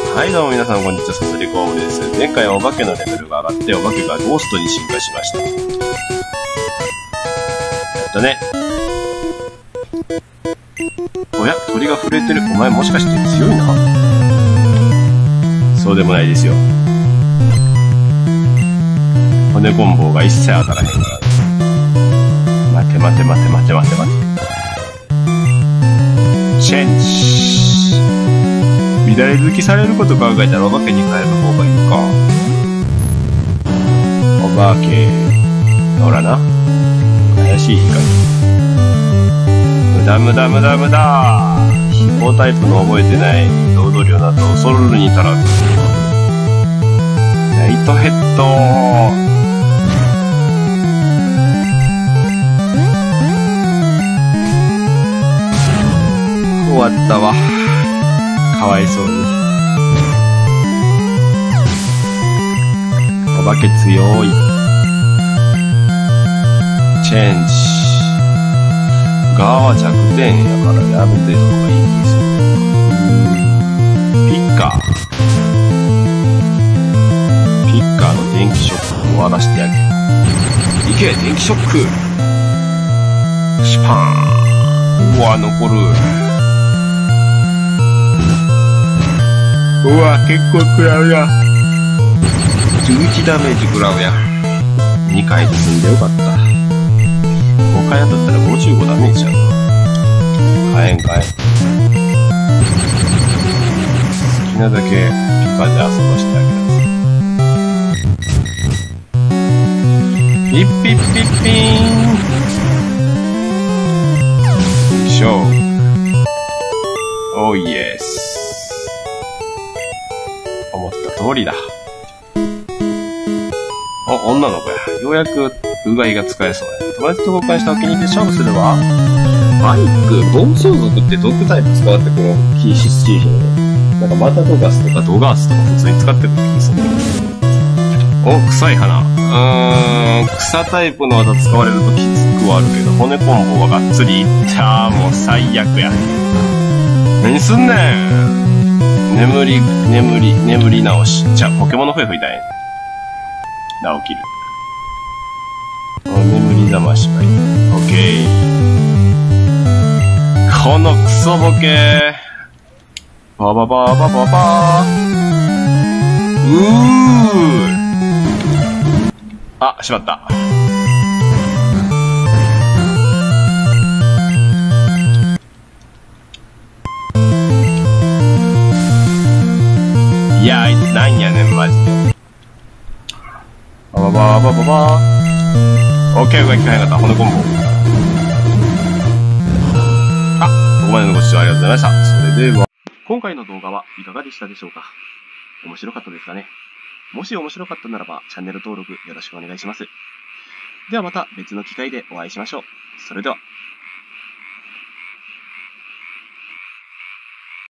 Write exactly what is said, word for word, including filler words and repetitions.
はいどうも皆さんこんにちは、サソリコウです。前回はお化けのレベルが上がってお化けがゴーストに進化しました。やったね。おや、鳥が震えてる。お前もしかして強いな。そうでもないですよ。骨コンボが一切当たらへんから。待て待て待て待て待て待て。チェンジ。乱れ好きされること考えたらお化けに変える方がいいか。お化け。ほらな。怪しい光。無駄無駄無駄無駄。飛行タイプの覚えてない労働量などソルルに足らず。ライトヘッド。終わったわ。かわいそうに。お化け強い。チェンジ。ガーは弱点やからやめてお方がいいですよ。ピッカー。ピッカーの電気ショックを終わらしてあげる。いけ電気ショック。シパーン。うわ残る。うわ、結構食らうや。じゅういちダメージ食らうや。にかいで済んでよかった。ごかい当たったらごじゅうごダメージやな。買えんかい。好きなだけピカで遊ばしてあげる。ピッピッピッピーン。よいしょ。おーイエス。思った通りだ。お、女の子や。ようやくうがいが使えそうや。友達と交換したお気に入りで勝負するわ。バイク、暴走族って毒タイプ使ってこのキーシスチージのなんかマタドガスとかドガースとか普通に使ってる気がする。お、臭い花。うーん、草タイプの技使われるときつくはあるけど、骨コンボはがっつりいったー。もう最悪や。何すんねん。眠り、眠り、眠り直し。じゃあ、ポケモンの笛吹いたい。な、起きる。お、眠り覚ましばいい。オッケー。このクソボケー。ババババババー。うー。あ、しまった。いや、あいつなんやねん、マジで。ババババババー。オッケー、動き変えなかった。骨コンボ。あ、ここまでのご視聴ありがとうございました。それでは、今回の動画はいかがでしたでしょうか？面白かったですかね？もし面白かったならば、チャンネル登録よろしくお願いします。ではまた別の機会でお会いしましょう。それでは。